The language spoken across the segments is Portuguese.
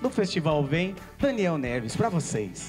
do Festival Vem, Daniel Neves, para vocês.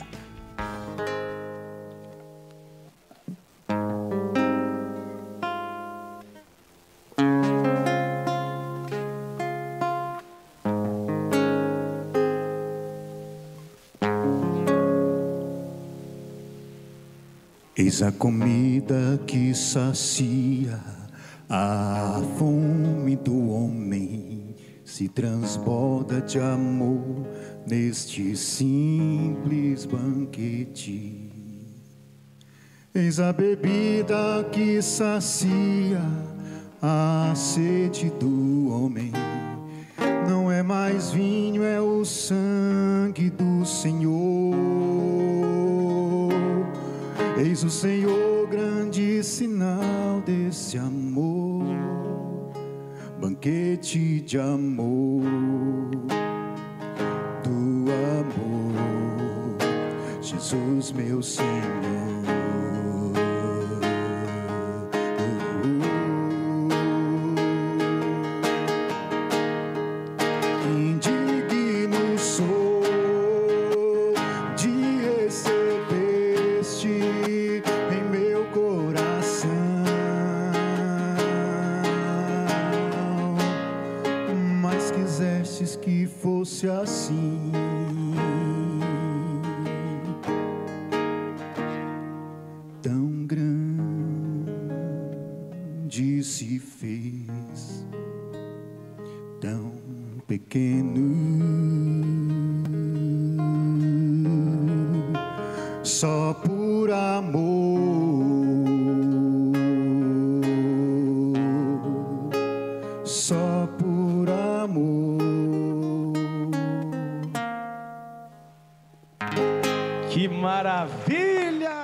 Eis a comida que sacia a fome do homem, se transborda de amor neste simples banquete. Eis a bebida que sacia a sede do homem, não é mais vinho, é o sangue do Senhor. Eis o Senhor, grande sinal desse amor, banquete de amor, do amor, Jesus meu Senhor. Indigno sou de receber-te em meu coração, mas quisestes que fosse assim. Tão grande se fez, tão pequeno, só por amor, só por amor. Que maravilha!